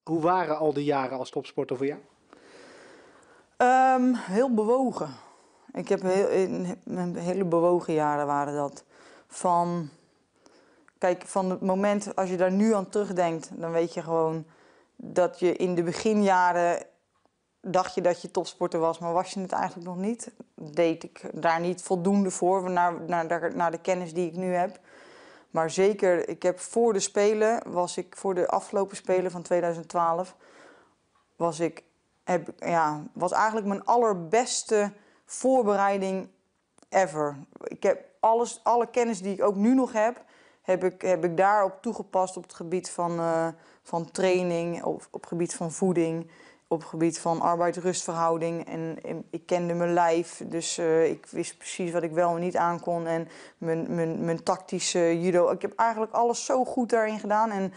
Hoe waren al die jaren als topsporter voor jou? Heel bewogen. Ik heb hele bewogen jaren waren dat. Kijk, van het moment, als je daar nu aan terugdenkt, dan weet je gewoon dat je in de beginjaren dacht je dat je topsporter was, maar was je het eigenlijk nog niet. Deed ik daar niet voldoende voor, naar de kennis die ik nu heb. Maar zeker, ik heb voor de afgelopen Spelen van 2012, was eigenlijk mijn allerbeste voorbereiding ever. Ik heb alle kennis die ik ook nu nog heb ik daarop toegepast op het gebied van training, op het gebied van voeding, op het gebied van arbeid-rustverhouding. En ik kende mijn lijf, dus ik wist precies wat ik wel en niet aankon. En mijn tactische judo. Ik heb eigenlijk alles zo goed daarin gedaan.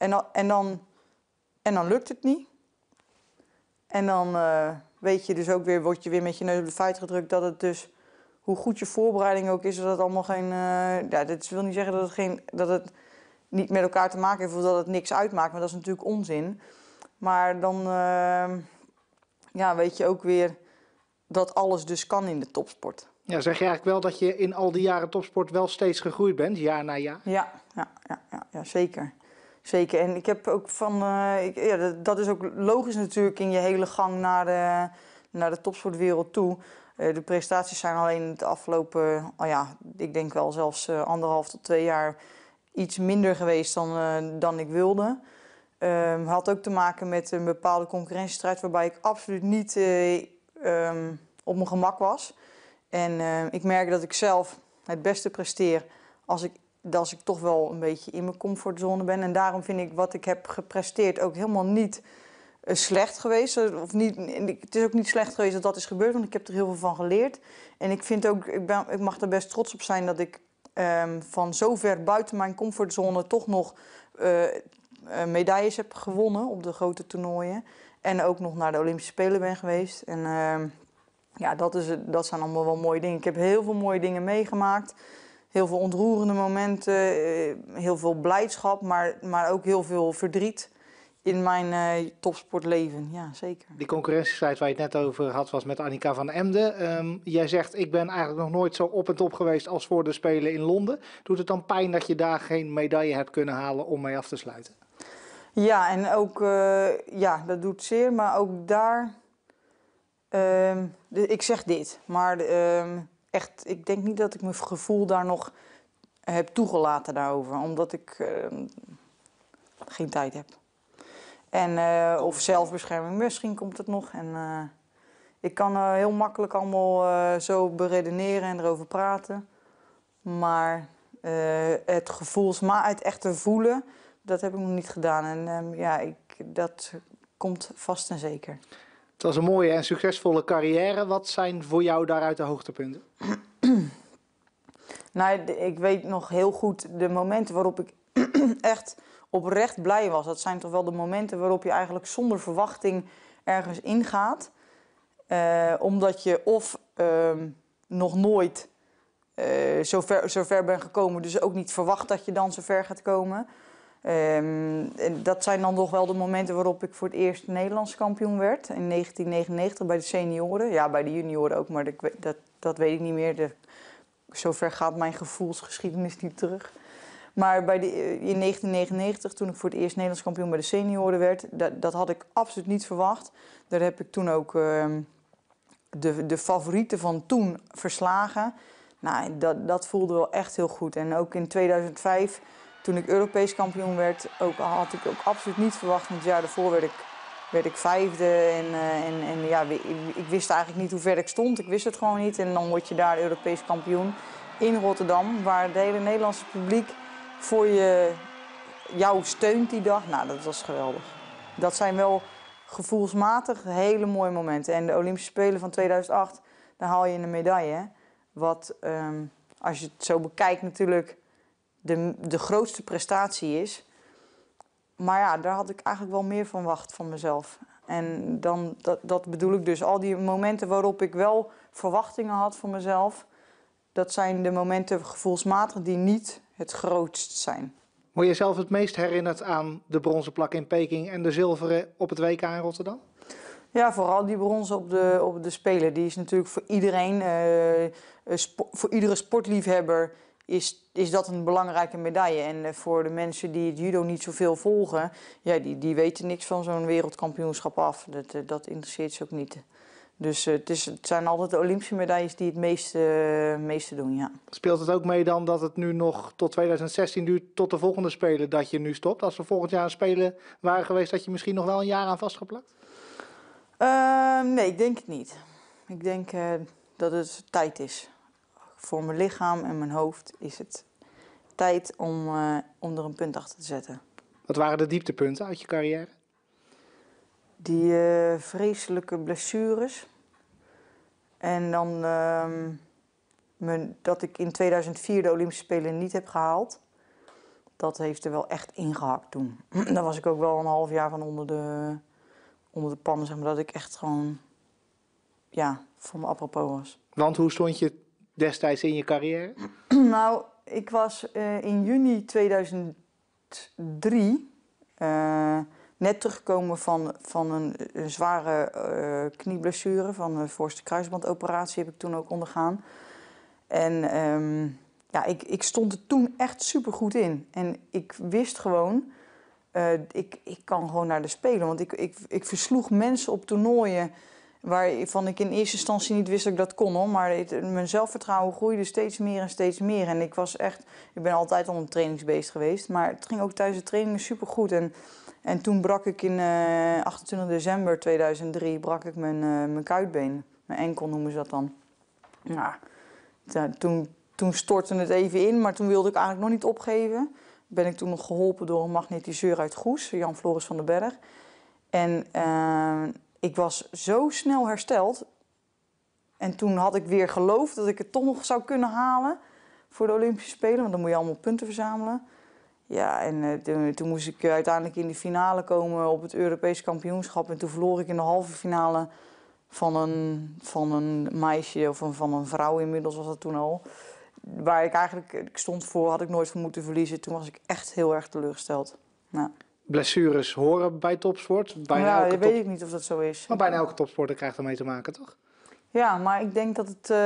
En dan lukt het niet. En dan weet je dus ook weer, word je weer met je neus op de feit gedrukt dat het dus, hoe goed je voorbereiding ook is, dat het allemaal geen... dit wil niet zeggen dat het niet met elkaar te maken heeft of dat het niks uitmaakt, maar dat is natuurlijk onzin. Maar dan weet je ook weer dat alles dus kan in de topsport. Ja, zeg je eigenlijk wel dat je in al die jaren topsport wel steeds gegroeid bent, jaar na jaar? Ja, zeker. Zeker. En ik heb ook dat is ook logisch natuurlijk in je hele gang naar de topsportwereld toe. De prestaties zijn alleen het afgelopen, ik denk wel zelfs 1,5 tot 2 jaar iets minder geweest dan ik wilde. Had ook te maken met een bepaalde concurrentiestrijd waarbij ik absoluut niet op mijn gemak was. En ik merk dat ik zelf het beste presteer als ik toch wel een beetje in mijn comfortzone ben. En daarom vind ik wat ik heb gepresteerd ook helemaal niet slecht geweest. Het is ook niet slecht geweest dat is gebeurd, want ik heb er heel veel van geleerd. En ik vind ook, ik mag er best trots op zijn dat ik van zo ver buiten mijn comfortzone toch nog medailles heb gewonnen op de grote toernooien. En ook nog naar de Olympische Spelen ben geweest. En dat zijn allemaal wel mooie dingen. Ik heb heel veel mooie dingen meegemaakt. Heel veel ontroerende momenten, heel veel blijdschap, maar ook heel veel verdriet in mijn topsportleven. Ja, zeker. Die concurrentiestrijd waar je het net over had was met Annika van Emden. Jij zegt, ik ben eigenlijk nog nooit zo op en top geweest als voor de Spelen in Londen. Doet het dan pijn dat je daar geen medaille hebt kunnen halen om mee af te sluiten? Ja, en ook, dat doet zeer, maar ook daar, ik zeg dit, maar echt, ik denk niet dat ik mijn gevoel daar nog heb toegelaten daarover, omdat ik geen tijd heb. En, of zelfbescherming, misschien komt het nog. En ik kan heel makkelijk allemaal zo beredeneren en erover praten. Maar het echte voelen, dat heb ik nog niet gedaan. En dat komt vast en zeker. Het was een mooie en succesvolle carrière. Wat zijn voor jou daaruit de hoogtepunten? Nou, ik weet nog heel goed de momenten waarop ik echt oprecht blij was. Dat zijn toch wel de momenten waarop je eigenlijk zonder verwachting ergens ingaat. Omdat je of nog nooit zo ver bent gekomen, dus ook niet verwacht dat je dan zo ver gaat komen. En dat zijn dan nog wel de momenten waarop ik voor het eerst Nederlands kampioen werd. In 1999 bij de senioren. Ja, bij de junioren ook, maar dat weet ik niet meer. Zover gaat mijn gevoelsgeschiedenis niet terug. Maar in 1999, toen ik voor het eerst Nederlands kampioen bij de senioren werd, dat had ik absoluut niet verwacht. Daar heb ik toen ook de favorieten van toen verslagen. Nou, dat voelde wel echt heel goed. En ook in 2005, toen ik Europees kampioen werd, had ik ook absoluut niet verwacht. Want het jaar daarvoor werd ik 5e. Ik wist eigenlijk niet hoe ver ik stond. Ik wist het gewoon niet. En dan word je daar Europees kampioen in Rotterdam, waar het hele Nederlandse publiek voor jou steunt die dag. Nou, dat was geweldig. Dat zijn wel gevoelsmatig hele mooie momenten. En de Olympische Spelen van 2008, daar haal je een medaille. Wat, als je het zo bekijkt, natuurlijk de grootste prestatie is. Maar ja, daar had ik eigenlijk wel meer van verwacht van mezelf. En dat bedoel ik dus. Al die momenten waarop ik wel verwachtingen had van mezelf, dat zijn de momenten gevoelsmatig die niet het grootst zijn. Word je zelf het meest herinnerd aan de bronzen plak in Peking en de zilveren op het WK in Rotterdam? Ja, vooral die brons op de Spelen. Die is natuurlijk voor iedereen, voor iedere sportliefhebber is dat een belangrijke medaille. En voor de mensen die het judo niet zoveel volgen, ja, die weten niks van zo'n wereldkampioenschap af. Dat interesseert ze ook niet. Dus het zijn altijd de Olympische medailles die het meeste doen, ja. Speelt het ook mee dan dat het nu nog tot 2016 duurt, tot de volgende Spelen, dat je nu stopt? Als er volgend jaar een Spelen waren geweest, dat je misschien nog wel een jaar aan vastgeplakt? Nee, ik denk het niet. Ik denk dat het tijd is. Voor mijn lichaam en mijn hoofd is het tijd om er een punt achter te zetten. Wat waren de dieptepunten uit je carrière? Die vreselijke blessures. En dan dat ik in 2004 de Olympische Spelen niet heb gehaald. Dat heeft er wel echt ingehakt toen. Daar was ik ook wel een half jaar van onder de pannen, zeg maar. Dat ik echt gewoon, ja, voor me apropos was. Want hoe stond je destijds in je carrière? Nou, ik was in juni 2003 net teruggekomen van een zware knieblessure. Van de voorste kruisbandoperatie heb ik toen ook ondergaan. En ja, ik stond er toen echt supergoed in. En ik wist gewoon, ik kan gewoon naar de Spelen. Want ik versloeg mensen op toernooien waarvan ik in eerste instantie niet wist dat ik dat kon, hoor. Maar mijn zelfvertrouwen groeide steeds meer en steeds meer. En ik ben altijd al een trainingsbeest geweest. Maar het ging ook tijdens de trainingen supergoed. En toen brak ik in 28 december 2003 brak ik mijn kuitbeen. Mijn enkel noemen ze dat dan. Nou, toen stortte het even in, maar toen wilde ik eigenlijk nog niet opgeven. Ben ik toen nog geholpen door een magnetiseur uit Goes, Jan Floris van den Berg. En ik was zo snel hersteld. En toen had ik weer geloofd dat ik het toch nog zou kunnen halen voor de Olympische Spelen. Want dan moet je allemaal punten verzamelen. Ja, en toen moest ik uiteindelijk in de finale komen op het Europees kampioenschap. En toen verloor ik in de halve finale van een meisje, of van een vrouw inmiddels was dat toen al. Waar ik stond voor, had ik nooit voor moeten verliezen. Toen was ik echt heel erg teleurgesteld. Ja. Blessures horen bij topsport? Ja, dat weet ik niet of dat zo is. Maar bijna elke topsporter krijgt ermee te maken, toch? Ja, maar ik denk dat het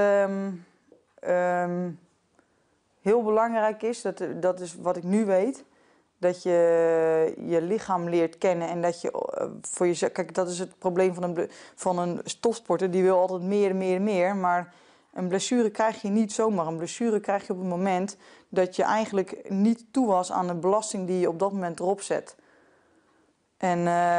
heel belangrijk is, dat is wat ik nu weet, dat je je lichaam leert kennen en dat je voor jezelf... Kijk, dat is het probleem van een topsporter, die wil altijd meer, maar een blessure krijg je niet zomaar. Een blessure krijg je op het moment dat je eigenlijk niet toe was aan de belasting die je op dat moment erop zet. En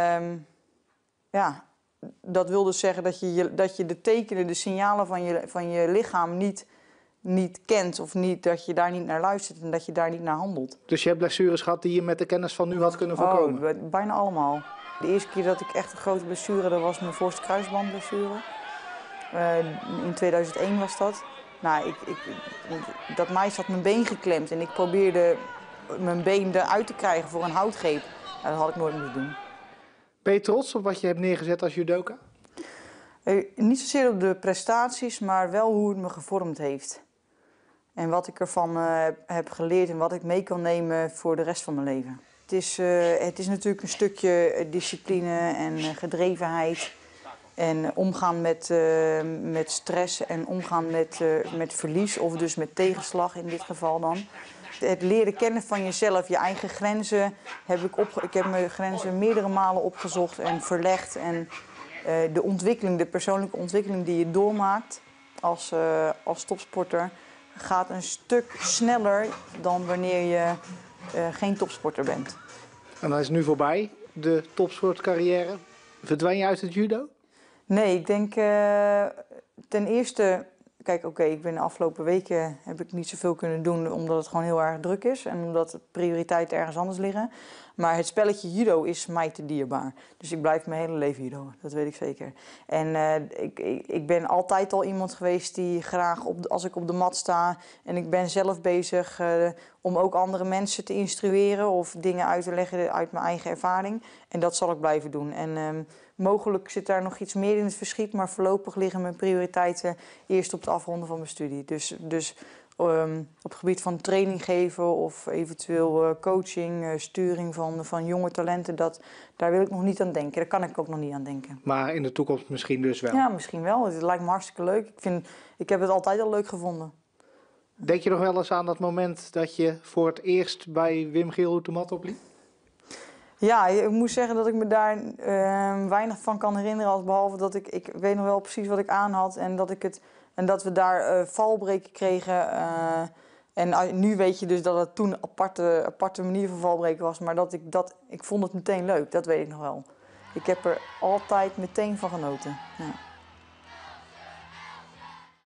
ja, dat wil dus zeggen dat je de tekenen, de signalen van je lichaam niet kent of niet, dat je daar niet naar luistert en dat je daar niet naar handelt. Dus je hebt blessures gehad die je met de kennis van nu had kunnen voorkomen? Oh, bijna allemaal. De eerste keer dat ik echt een grote blessure, dat was mijn voorste kruisbandblessure. In 2001 was dat. Nou, dat meisje had mijn been geklemd en ik probeerde mijn been eruit te krijgen voor een houtgreep. Nou, dat had ik nooit moeten doen. Ben je trots op wat je hebt neergezet als judoka? Niet zozeer op de prestaties, maar wel hoe het me gevormd heeft. En wat ik ervan heb geleerd en wat ik mee kan nemen voor de rest van mijn leven. Het is natuurlijk een stukje discipline en gedrevenheid. En omgaan met stress en omgaan met verlies of dus met tegenslag in dit geval dan. Het leren kennen van jezelf, je eigen grenzen. Ik heb mijn grenzen meerdere malen opgezocht en verlegd. En de persoonlijke ontwikkeling die je doormaakt als topsporter gaat een stuk sneller dan wanneer je geen topsporter bent. En dat is nu voorbij, de topsportcarrière. Verdwijn je uit het judo? Nee, ik denk ten eerste... Kijk, ik ben de afgelopen weken heb ik niet zoveel kunnen doen omdat het gewoon heel erg druk is en omdat de prioriteiten ergens anders liggen. Maar het spelletje judo is mij te dierbaar. Dus ik blijf mijn hele leven judo, dat weet ik zeker. En ik ben altijd al iemand geweest die graag, als ik op de mat sta en ik ben zelf bezig om ook andere mensen te instrueren of dingen uit te leggen uit mijn eigen ervaring. En dat zal ik blijven doen. En mogelijk zit daar nog iets meer in het verschiet, maar voorlopig liggen mijn prioriteiten eerst op het afronden van mijn studie. Dus op het gebied van training geven of eventueel coaching, sturing van jonge talenten, daar wil ik nog niet aan denken. Daar kan ik ook nog niet aan denken. Maar in de toekomst misschien dus wel. Ja, misschien wel. Het lijkt me hartstikke leuk. Ik heb het altijd al leuk gevonden. Denk je nog wel eens aan dat moment dat je voor het eerst bij Wim Geelhoed de mat opliep? Ja, ik moet zeggen dat ik me daar weinig van kan herinneren, behalve dat ik weet nog wel precies wat ik aan had en dat we daar valbreken kregen. En nu weet je dus dat het toen een aparte manier van valbreken was, maar ik vond het meteen leuk, dat weet ik nog wel. Ik heb er altijd meteen van genoten. Ja.